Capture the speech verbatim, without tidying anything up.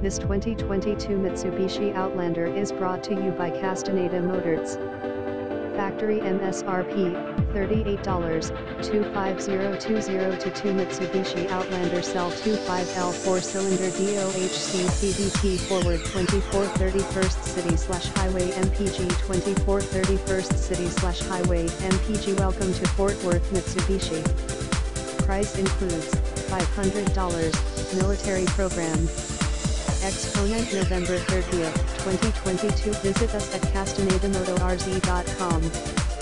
This twenty twenty-two Mitsubishi Outlander is brought to you by Castaneda Motorz. Factory M S R P, thirty-eight dollars, two five zero two zero to two Mitsubishi Outlander S E L twenty-five L four cylinder D O H C C V T forward twenty-four thirty-first City slash Highway M P G twenty-four thirty-first City slash Highway M P G. Welcome to Fort Worth Mitsubishi. Price includes five hundred dollars, military program. Exponent November thirtieth, twenty twenty-two. Visit us at castaneda motorz dot com.